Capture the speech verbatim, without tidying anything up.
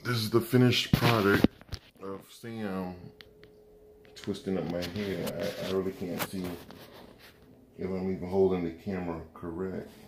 This is the finished product of Sam twisting up my hair. I, I really can't see if I'm even holding the camera correct.